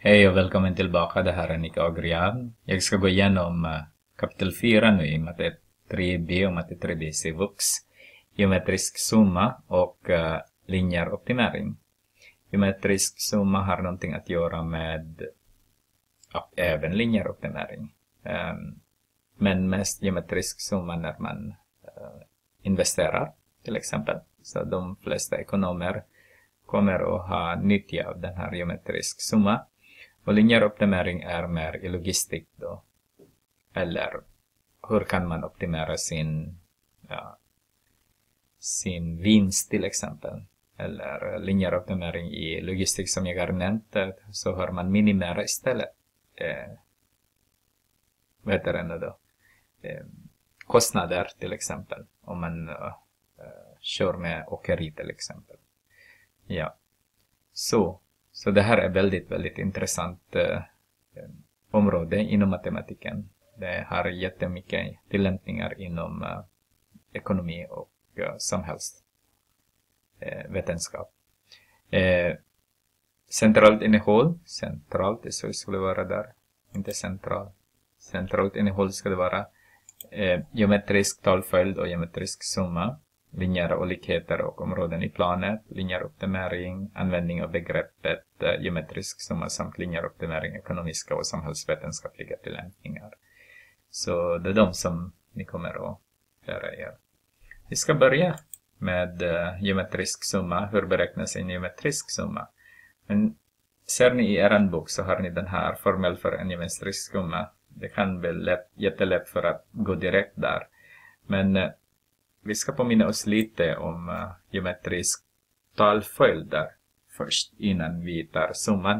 Hej och välkommen tillbaka, det här är Nick Agrian. Jag ska gå igenom kapitel 4 nu i matte 3b och matte 3b C-vux. Geometrisk summa och linjär optimering. Geometrisk summa har någonting att göra med även linjär optimering. Men mest geometrisk summa när man investerar till exempel. Så de flesta ekonomer kommer att ha nytta av den här geometrisk summa. Och linjär optimering är mer i logistik då. Eller hur kan man optimera sin vinst till exempel. Eller linjär optimering i logistik som jag har nämnt, så har man minimera istället. Kostnader till exempel. Om man kör med åkeri till exempel. Ja. Så det här är väldigt intressant område inom matematiken. Det har jättemycket tillämpningar inom ekonomi och samhällsvetenskap. Centralt innehåll. Centralt, så skulle vara där. Inte central. Centralt innehåll skulle vara geometrisk talföljd och geometrisk summa. Linjära olikheter och områden i planet, linjär optimering, användning av begreppet geometrisk summa samt linjär optimering, ekonomiska och samhällsvetenskapliga tillämpningar. Så det är de som ni kommer att lära er. Vi ska börja med geometrisk summa. Hur beräknas en geometrisk summa? Men ser ni i er bok så har ni den här formel för en geometrisk summa. Det kan bli jättelätt för att gå direkt där. Men vi ska påminna oss lite om geometrisk talföljd där först innan vi tar summan.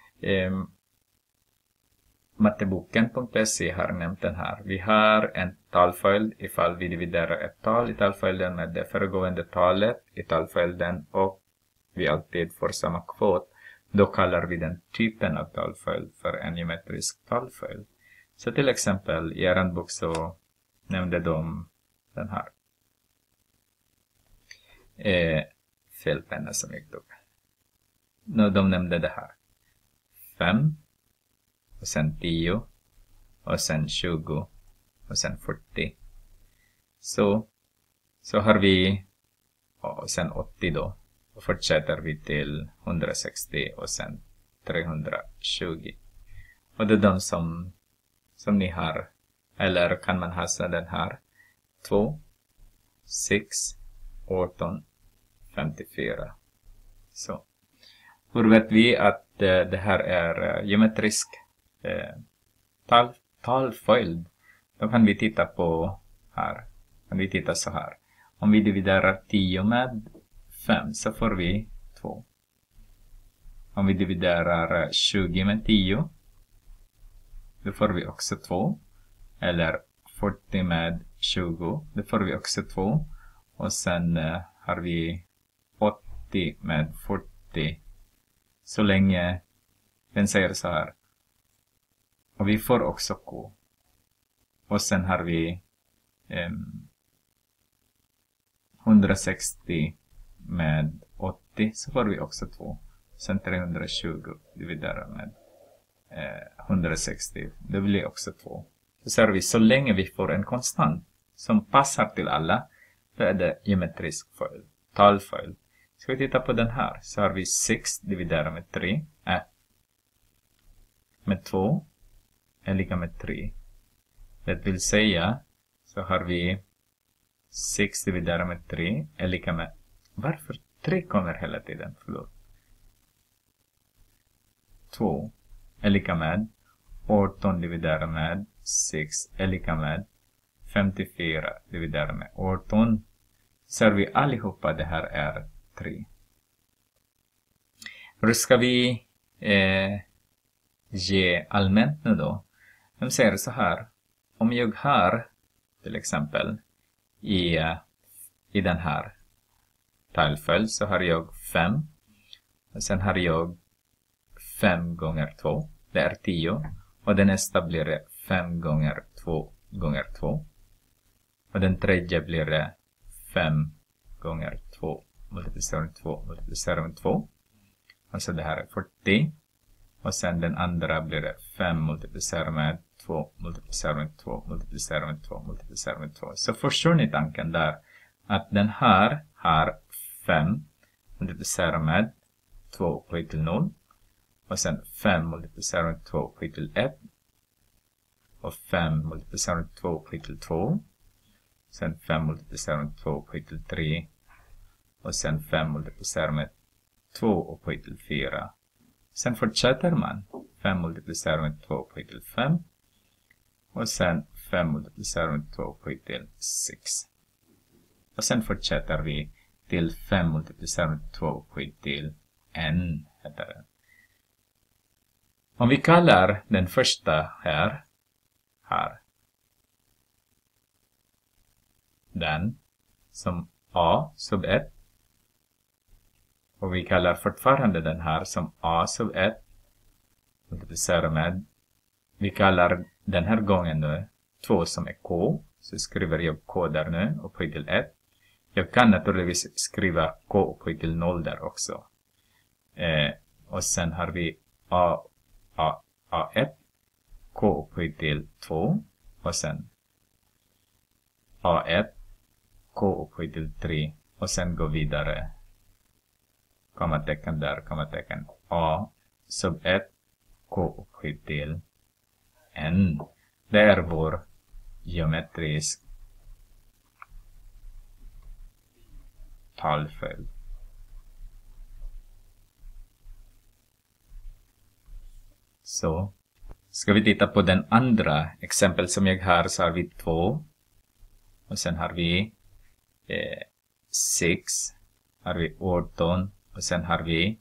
Matteboken.se har nämnt den här. Vi har en talföljd ifall vi dividerar ett tal i talföljden med det föregående talet i talföljden och vi alltid får samma kvot. Då kallar vi den typen av talföljd för en geometrisk talföljd. Så till exempel i er bok så nämnde de den här. Felpenna som jag tog. De nämnde det här. 5 och sen 10 och sen 20 och sen 40. Så har vi och sen 80 då. Och fortsätter vi till 160 och sen 320. Och det är de som ni har. Eller kan man ha så den här. 2, 6, 18, 54. Så. Hur vet vi att det här är geometrisk talföljd? Då kan vi titta på här. Kan vi titta så här. Om vi dividerar 10 med 5 så får vi 2. Om vi dividerar 20 med 10 då får vi också 2. Eller 40 med 20 då får vi också 2. Och sen har vi 80 med 40. Så länge den säger så här. Och vi får också K. Och sen har vi 160 med 80. Så får vi också 2. Sen 320 dividerar med 160. Det blir också 2. Så ser vi så länge vi får en konstant som passar till alla. Då är det geometrisk talföljd. Ska vi titta på den här. Så har vi 6 dividerat med 3. Med 2 är lika med 3. Det vill säga så har vi 6 dividerat med 3 är lika med. Varför 3 kommer hela tiden? Förlåt. 2 är lika med 18 dividerat med 6 är lika med 54 dividerat med 18. Så vi allihopa det här är 3. Hur ska vi ge allmänt nu då? De säger så här. Om jag har till exempel i den här talföljd så har jag 5. Och sen har jag 5 gånger 2. Det är 10. Och den nästa blir det 5 gånger 2 gånger 2. Och den tredje blir det 5 gånger 2 multiplicerar med 2 multiplicerar med 2. Alltså det här är 40. Och sen den andra blir det 5 multiplicerat med 2 multiplicerat med 2 multiplicerat med 2 multiplicerat med 2. Så förstår ni tanken där? Att den här har 5 multiplicerat med 2 upphöjt till 0. Och sen 5 multiplicerat med 2 upphöjt till 1. Och 5 multiplicerat med 2 upphöjt till 2. Sen 5 multiplicerat med 2 upphöjt till 3. Och sen 5 multiplicerat med 2 upphöjt till 4. Sen fortsätter man. 5 multiplicerat med 2 upphöjt till 5. Och sen 5 multiplicerat med 2 upphöjt till 6. Och sen fortsätter vi till 5 multiplicerat med 2 upphöjt till n. Heter det. Om vi kallar den första här den som a sub 1. Och vi kallar fortfarande den här som a sub 1 multiplicerat med. Vi kallar den här gången nu 2 som är k. Så skriver jag k där nu upphöjt till 1. Jag kan naturligtvis skriva k upphöjt till 0 där också. Och sen har vi a1 k upphöjt till 2. Och sen a1 k upphöjt till 3. Och sen gå vidare. Kommatecken där, kommatecken a sub 1 k upphöjt till n. Det är vår geometrisk talföljd. Så ska vi titta på den andra exempel som jag har, så har vi 2. Och sen har vi 6. Har vi 18. Och sen har vi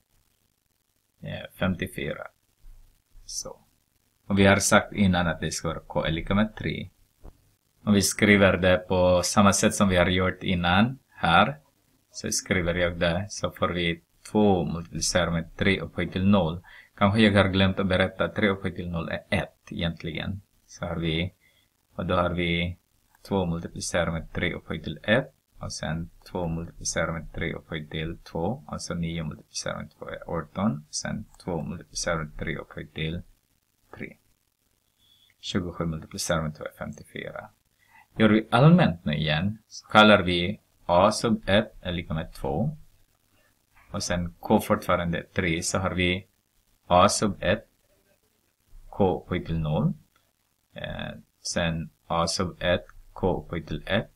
54. Så. Och vi har sagt innan att det ska vara k är lika med 3. Om vi skriver det på samma sätt som vi har gjort innan här. Så skriver jag det. Så får vi 2 multiplicerat med 3 upphöjt till 0. Kanske jag har glömt att berätta att 3 upphöjt till 0 är 1 egentligen. Så har vi, och då har vi 2 multiplicerat med 3 upphöjt till 1. Och sen 2 multiplicerat med 3 upphöjt till 2. Alltså 9 multiplicerat med 2 är 18. Sen 2 multiplicerat med 3 upphöjt till 3. 27 multiplicerat med 2 är 54. Gör vi allmänt nu igen, så kallar vi a sub 1 är lika med 2. Och sen k fortfarande 3, så har vi a sub 1 k upphöjt till 0. Sen a sub 1 k upphöjt till 1.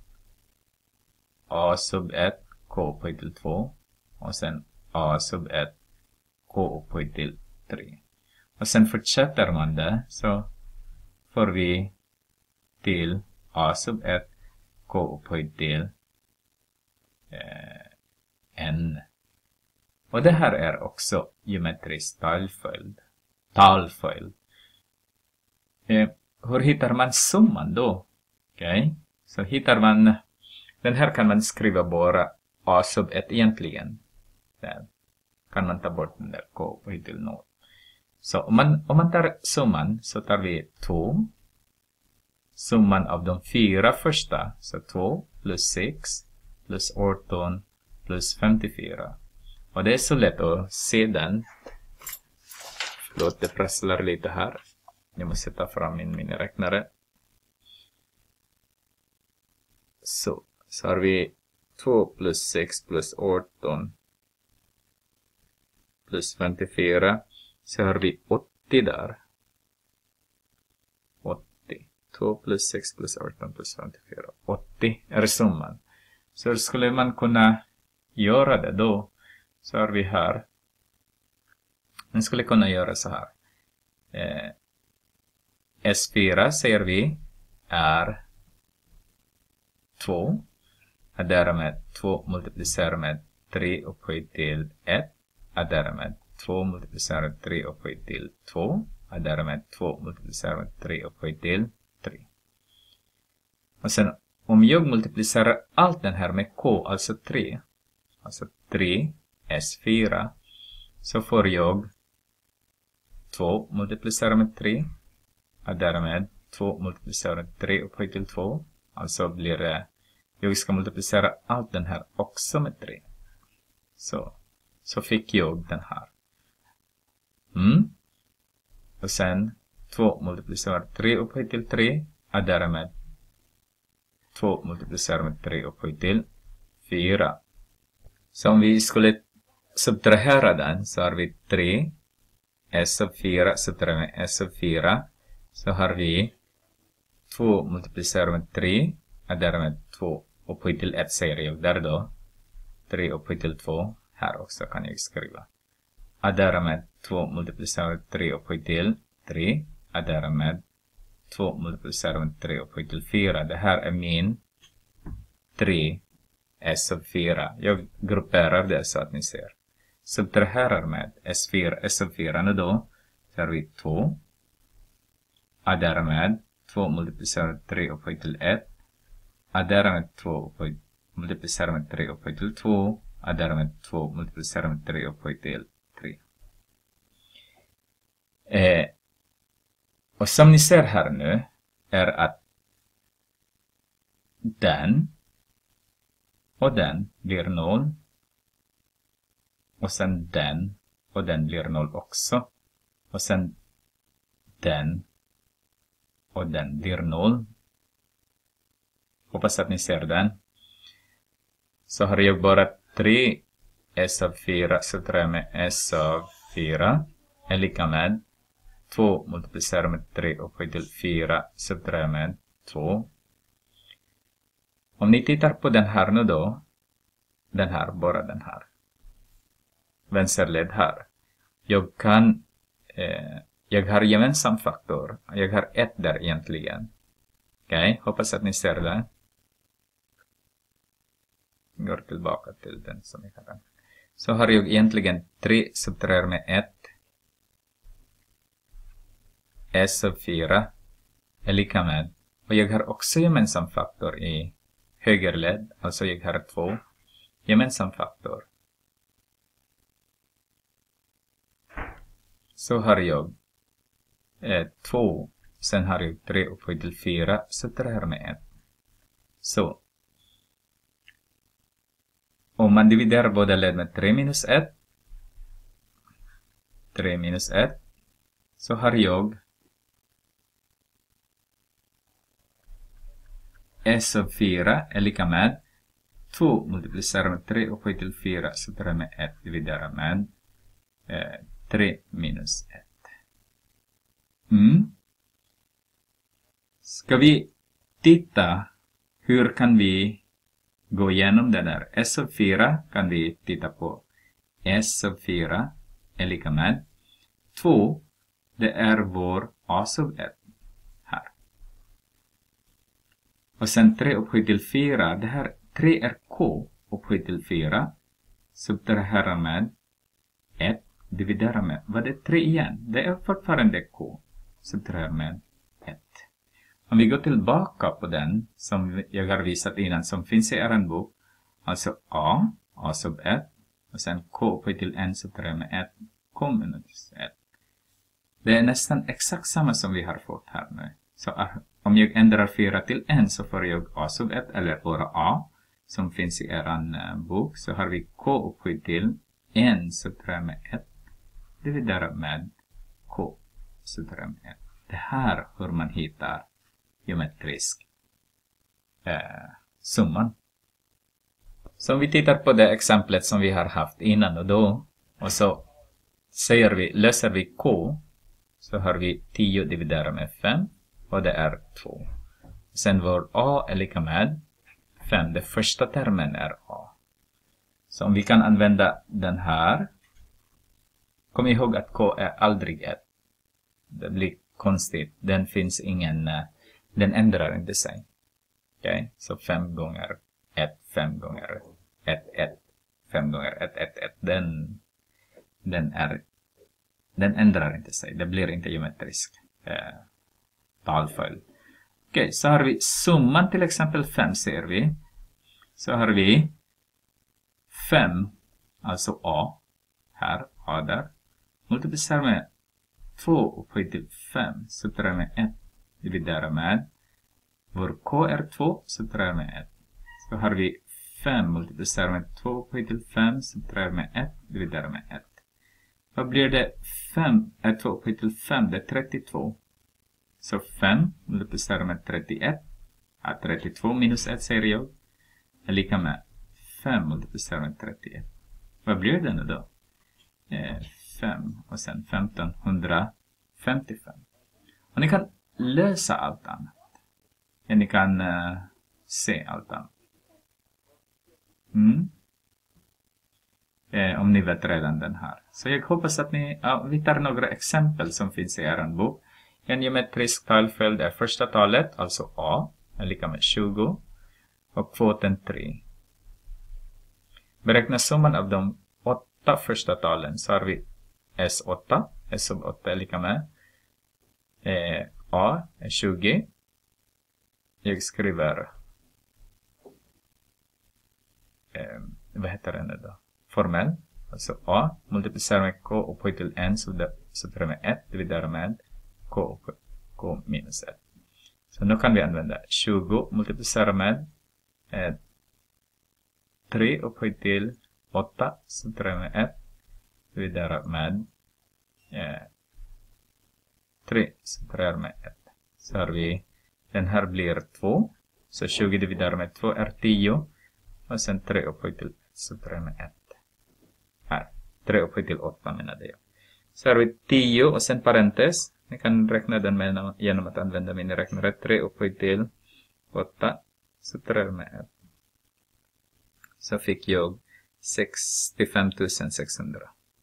A sub 1 k upphöjt till 2. Och sen a sub 1 k upphöjt till 3. Och sen fortsätter man det, så får vi till a sub 1 k upphöjt till n. Och det här är också geometrisk talföljd. Hur hittar man summan då? Okej, så hittar man, den här kan man skriva bara a sub 1 egentligen. Där kan man ta bort den där k upphöjt till 0. Så om man tar summan, så tar vi 2. Summan av de 4 första, så 2 plus 6 plus 18 plus 54. Och det är så lätt att se den. Förlåt, det prasslar lite här. Jag måste ta fram min miniräknare. Så har vi 2 plus 6 plus 18 plus 54. Så har vi 80 där. 80. 2 plus 6 plus 18 plus 54. 80 är summan. Så skulle man kunna göra det då. Så har vi här. Man skulle kunna göra så här. S4 säger vi är 2. Addera med 2 multiplicerat med 3 upphöjt till 1. Addera med 2 multiplicerat med 3 upphöjt till 2. Addera med 2 multiplicerat med 3 upphöjt till 3. Och sen om jag multiplicerar allt den här med k, alltså 3. Alltså 3 S4. Så får jag 2 multiplicerat med 3. Addera med 2 multiplicerat med 3 upphöjt till 2. Alltså blir det, jag ska multiplicera allt den här också med 3. Så fick jag den här. Och sen 2 multiplicerar 3 upphöjt till 3 är därmed 2 multiplicerar med 3 upphöjt till 4. Så om vi skulle subtrahera den så har vi 3 s av 4 subtraherar med s av 4. Så har vi 2 multiplicerar med 3 är därmed 2 upphöjt till 1 säger jag där då. 3 upphöjt till 2 här också kan jag skriva. Är därmed 2 multiplicerar med 3 upphöjt till 3 är därmed 2 multiplicerar med 3 upphöjt till 4. Det här är min 3 s av 4. Jag grupperar det så att ni ser. Subtraherar med s4, s av 4 nu då. Så har vi 2. Är därmed 2 multiplicerar med 3 upphöjt till 1. Är därmed 2 multiplicerar med 3 upphöjt till 2. Är därmed 2 multiplicerar med 3 upphöjt till 3. Och som ni ser här nu är att den och den blir 0. Och sen den och den blir 0 också. Och sen den och den blir 0. Hoppas att ni ser den. Så har jag bara 3 s av 4 subtraherar med s av 4 är lika med 2 multiplicerar med 3 upphöjt till 4 subtraherar med 2. Om ni tittar på den här nu då. Den här, bara den här. Vänsterled här. Jag har gemensam faktor. Jag har 1 där egentligen. Okej, hoppas att ni ser det. Jag går tillbaka till den som jag har. Så har jag egentligen 3 subtraherar med 1. S av 4 är lika med. Och jag har också gemensam faktor i högerled. Alltså jag har 2 gemensam faktor. Så har jag 2. Sen har jag 3 upphöjt till 4. Subtraherar med 1. Så. Om man dividerar båda led med 3 minus 1. 3 minus 1. Så har jag s av 4 är lika med 2 multiplicerar med 3 upphöjt till 4 subtraherar med 1 dividerar med 3 minus 1. Ska vi titta hur kan vi gå igenom det där? S av 4 kan vi titta på. S av 4 är lika med 2. Det är vår a av 1 här. Och sen 3 upphöjt till 4. Det här 3 är k upphöjt till 4. Subtraherar med 1. Dividera med. Vad är 3 igen? Det är fortfarande k. Subtraherar med 1. Om vi går tillbaka på den som jag har visat innan som finns i er bok. Alltså a sub 1. Och sen k upphöjt till 1 subtraherar med 1. K minus 1. Det är nästan exakt samma som vi har fått här nu. Så om jag ändrar 4 till 1 så får jag a sub 1 eller bara a som finns i er bok. Så har vi k upphöjt till 1 subtraherar med 1. Dividerar med k subtraherar med 1. Det här hur man hittar geometrisk summan. Så om vi tittar på det exemplet som vi har haft innan och då. Och så löser vi k. Så har vi 10 dividerat med 5. Och det är 2. Sen vår a är lika med 5. Det första termen är a. Så om vi kan använda den här. Kom ihåg att k är aldrig 1. Det blir konstigt. Den finns ingen. Den ändrar inte sig. Okej? Så 5 gånger 1. 5 gånger 1. 1. 5 gånger 1. 1. 1. Den ändrar inte sig. Det blir inte geometrisk talföljd. Okej, så har vi summan till exempel 5 ser vi. Så har vi 5, alltså a, här, a där. Multiplicerar med 2 upphöjt till 5, subtraherar med 1, dividerar med. Vår k är 2, subtraherar med 1. Så har vi 5 multiplicerar med 2 upphöjt till 5, subtraherar med 1, dividerar med 1. Vad blir det? 5 är 2 upphöjt till 5, det är 32. Så 5 multiplicerar med 31. 32 minus 1 säger jag. Är lika med 5 multiplicerar med 31. Vad blir det nu då? 5 och sen 1555. Och ni kan lösa allt annat. Ni kan se allt annat. Om ni vet redan den här. Så jag hoppas att vi tar några exempel som finns i er bok. En geometrisk talföljd är första talet, alltså A, är lika med 20. Och kvoten 3. Beräkna summan av de 8 första talen, så har vi S8. S sub 8 är lika med A är 20. Jag skriver vad heter det nu då? Formell. Alltså A multiplicerar med K upphöjt till N så det är med 1 dividerar med K minus 1. Så nu kan vi använda 20 multiplicerar med 3 upphöjt till 8 så det är med 1 dividerar med 3 så det är med 1. Så har vi den här blir 2. Så 20 dividerar med 2 är 10. Och sen 3 upphöjt till så 3 med 1. Här. 3 upphöjt till 8 menade jag. Så har vi 10 och sen parentes. Ni kan räkna den genom att använda miniräknare. 3 upphöjt till 8 så 3 med 1. Så fick jag 65 600.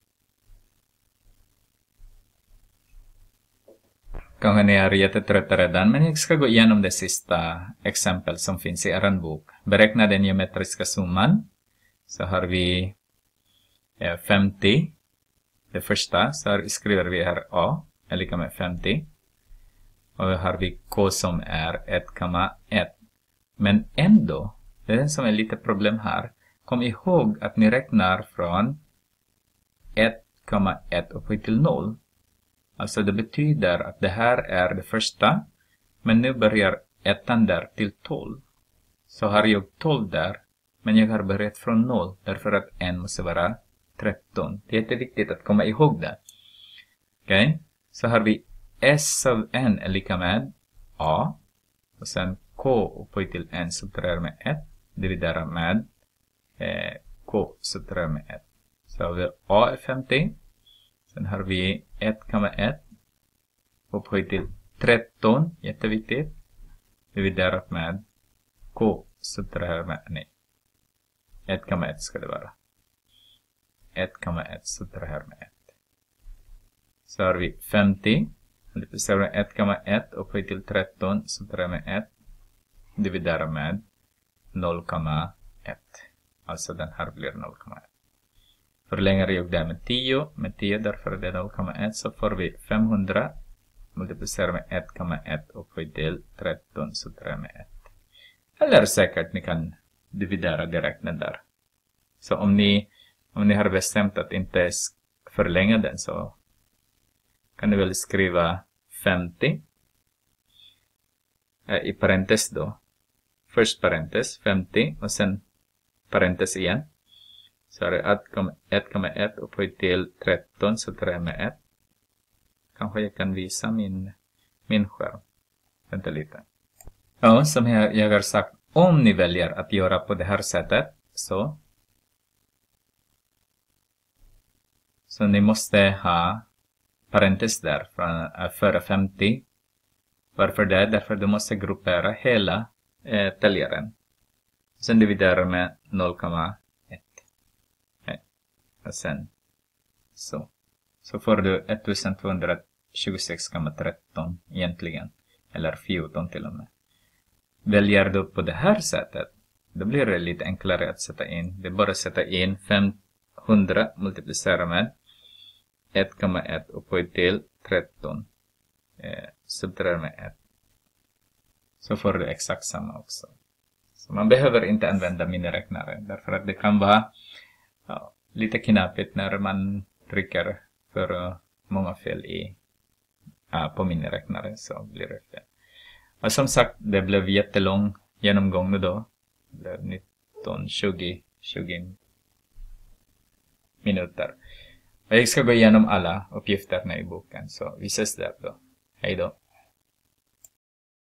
Kanske ni är jättetrötta redan, men jag ska gå igenom det sista exempel som finns i er bok. Beräkna den geometriska summan. Så har vi 50. Det första, så skriver vi här A är lika med 50. Och då har vi K som är 1,1. Men ändå, det är det som är lite problem här. Kom ihåg att ni räknar från 1,1 upphöjt till 0. Alltså det betyder att det här är det första. Men nu börjar ettan där till 12. Så har jag 12 där. Men jag har börjat från 0. Därför att n måste vara 13. Det är jätteviktigt att komma ihåg det. Okej. Så har vi S av n är lika med A. Och sen K upphöjt till n subtraherar med 1. Dividerar med K subtraherar med 1. Så har vi A är 50. Sen har vi 1,1 upphöjt till 13, jätteviktigt. Dividerat med K subtraherar med, nej. 1,1 ska det vara. 1,1 subtraherar med 1. Så har vi 50. Multiplicerar med 1,1 upphöjt till 13 subtraherar med 1. Dividerar med 0,1. Alltså den här blir 0,1. Förlänger jag det med 10. Med 10 därför är det 0,1. Så får vi 500. Multiplicerar med 1,1 upphöjt till 13 subtraherar med 1. Eller säkert ni kan dividera direkt den där. Så om ni har bestämt att inte förlänga den så kan ni väl skriva 50 i parentes då. Först parentes 50 och sen parentes igen. Så är det 1,1 upphöjt till 13 så tar jag med 1. Kanske jag kan visa min skärm. Vänta lite. Ja, som jag har sagt. Om ni väljer att göra på det här sättet så ni måste ha parentes där före 50. Varför det? Därför du måste gruppera hela täljaren. Sen dividerar med 0,1. Och sen så får du 1226,13 egentligen. Eller 14 till och med. Väljer du på det här sättet, då blir det lite enklare att sätta in. Det är bara att sätta in 500 multiplicera med 1,1 upphöjt till 13. Subtraherar med 1. Så får du exakt samma också. Så man behöver inte använda miniräknare. Därför att det kan vara lite knapigt när man trycker för många fel på miniräknare. Så blir det fel. Och som sagt, det blev jättelång genomgång nu då. Det blev 20 minuter. Och jag ska gå igenom alla uppgifterna i boken. Så vi ses där då. Hej då.